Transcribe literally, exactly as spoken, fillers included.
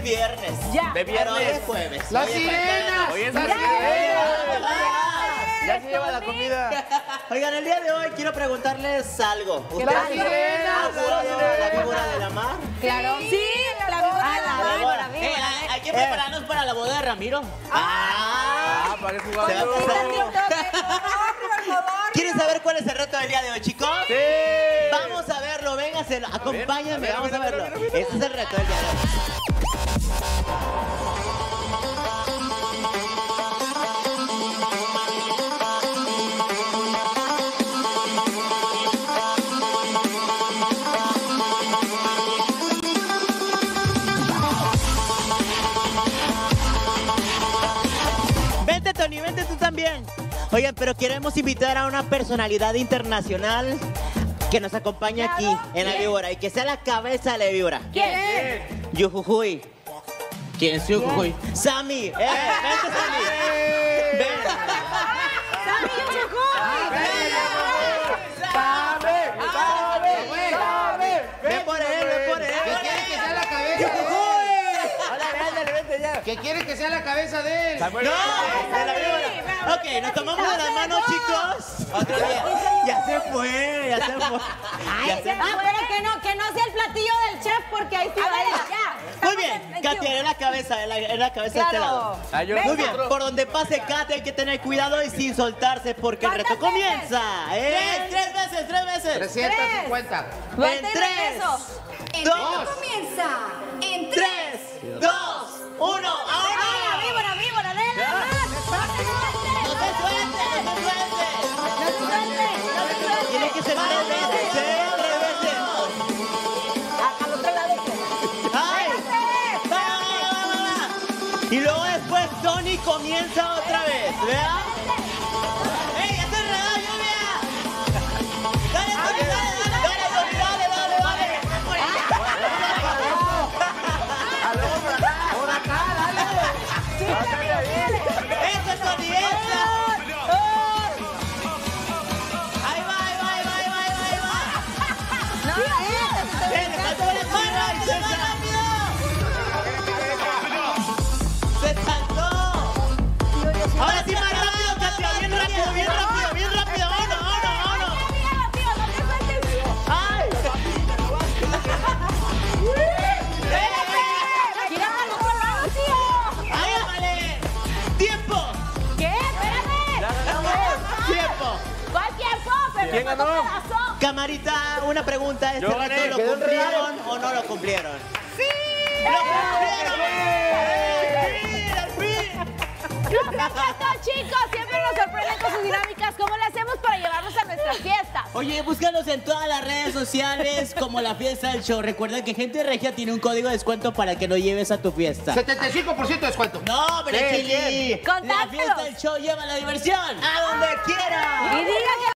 es viernes. Ya. De viernes. Hoy es jueves. ¡La sirena! Hoy es ¡La viernes. sirena! Ya se lleva la comida. Oigan, el día de hoy quiero preguntarles algo. ¡La sirena! ¿Han jugado la víbora de la mar? Claro. Sí, la víbora. Ah, la La víbora, víbora. víbora. Eh, hay que prepararnos para la boda de Ramiro. Ah, para Se va a jugar. pasar. ¿Quieren saber cuál es el reto del día de hoy, chicos? Sí. Vamos a verlo, vénganse, acompáñenme, a ver, a vamos ver, a a ver, verlo. a ver, a ver. Ese es el reto del día de hoy. Vente, Tony, vente tú también. Oigan, pero queremos invitar a una personalidad internacional que nos acompañe aquí en la víbora y que sea la cabeza de la víbora. ¿Quién? Yujujuy. ¿Quién es Yujujuy? Sammy. Eh, vente, Sammy. Ven. ¡Sammy Yujujuy! ¡Sabe! ¡Sabe! ¡Sabe! Ven por él, ven por él. ¿Qué quiere que sea la cabeza? Yujujuy. Ándale, vente ya. ¿Qué quiere que sea la cabeza de él? Samuel. No, de la víbora. Ok, nos tomamos de las manos, chicos. Otro día. Ya se fue, ya se fue. Ya se Ah, pero que no, que no sea el platillo del chef porque ahí sí A ver, vaya. ya. Muy bien, Katia, en la cabeza, en la, en la cabeza de este lado. Ah, yo Muy bien, por donde pase Katia hay que tener cuidado y sin soltarse porque el reto ¿Cuántas veces? comienza. ¿Eh? Tres veces, tres veces. trescientos cincuenta. En tres, dos, Comienza. En tres, dos, uno. ¡Ahora! La víbora, víbora, de la mar. ¡No se suelte, no se suelte! No se suelte, no se suelte. Tiene que ser tres veces, ¿eh? Tres veces. Al otro lado. ¡Ay! ¡Va, va, va, va, va! Y luego después Tony comienza otra vez, ¿verdad? ¡Ey, ya se enredó, lluvia! ¡Dale, Tony, dale, dale! ¡Dale, Tony, dale, dale, dale! ¡Por acá, dale! ¡Eso, Tony, eso! ¡Ahí va, ahí va, ahí va, ahí va, ahí va! No, no, ¡Eh, le faltó la barra y se rápido! ¡Se saltó! Ahora sí, más rápido, Katia, bien rápido, bien rápido, bien rápido, vámonos, vámonos, vámonos. ¡Ay! ¡Gira al otro lado, tío! ¡Ay, vale! ¡Tiempo! ¿Qué? Espérame. ¡Tiempo! ¿Cuál tiempo? Pero ¿Quién ¿cuánto ganó? pedazo? Camarita, una pregunta, ¿este Yo gané, reto lo quedó en cumplieron o no lo cumplieron? ¡Sí! ¡Lo cumplieron! ¡Al fin, al fin! Los perfectos, chicos, siempre nos sorprenden con sus dinámicas. ¿Cómo le hacemos para llevarnos a nuestras fiestas? Oye, búscanos en todas las redes sociales como La Fiesta del Show. Recuerda que Gente Regia tiene un código de descuento para que lo lleves a tu fiesta. setenta y cinco por ciento de descuento. ¡No, Berechili! Contáctelos. La Fiesta del Show lleva la diversión a donde quiera. Y diga que